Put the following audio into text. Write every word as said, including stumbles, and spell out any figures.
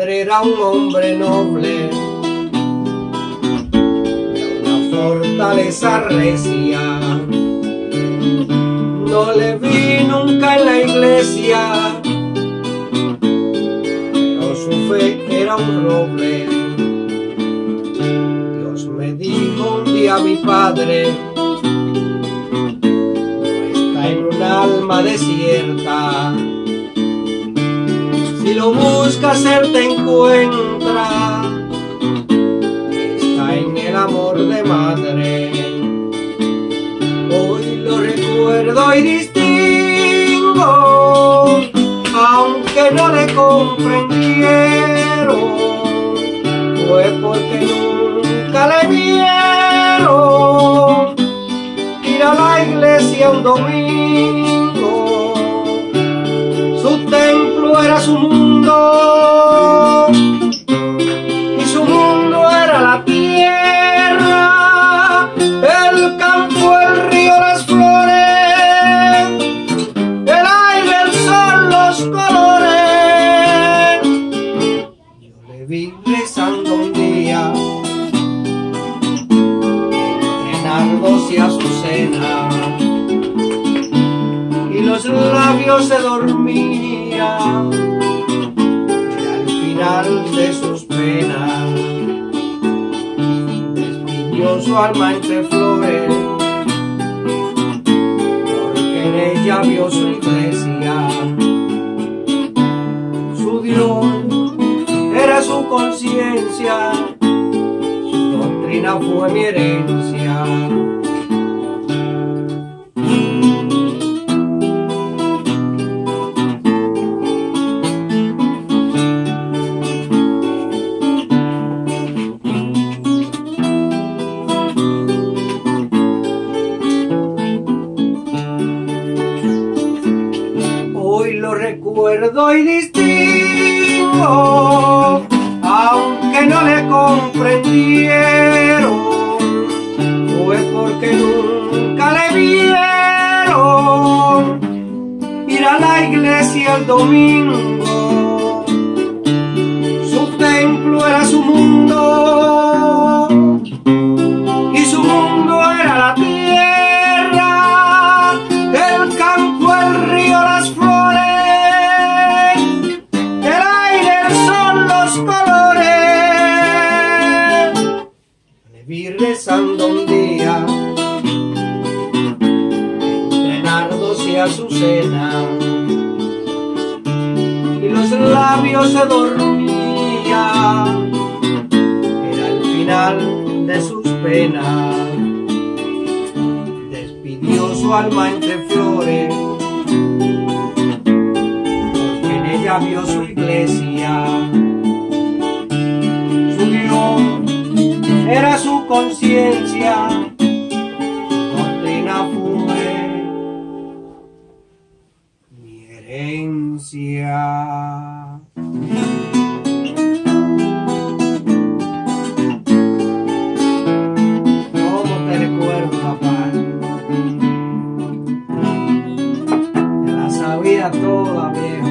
padre era un hombre noble, de una fortaleza recia. No le vi nunca en la iglesia, pero su fe era un roble. Dios me dijo un día, mi padre, no está en un alma desierta. Si lo buscas, él te encuentra. Está en el amor de madre. Hoy lo recuerdo y distingo, aunque no le comprendieron. Fue porque nunca le vieron ir a la iglesia un domingo. Su templo era su mundo y su mundo era la tierra, el campo, el río, las flores, el aire, el sol, los colores. Yo le vi rezando un día entre nardos y azucena, y los labios se dormían y al final de sus penas despidió su alma entre flores, porque en ella vio su iglesia. Su Dios era su conciencia, su doctrina fue mi herencia. Hoy lo recuerdo y distingo, aunque no le comprendieron. Fue porque nunca le vieron ir a la iglesia el domingo. Su templo era su mundo y su mundo era la tierra, el campo, el río, las flores, el aire, el sol, los colores. Le vi rezando un día entre nardos y azucena, y los labios se dormían. Era el final de sus penas. Despidió su alma entre flores, porque en ella vio su iglesia. Su Dios era su conciencia, su doctrina fue mi herencia. ¿Cómo te recuerdo, papá? Te la sabía toda, vieja.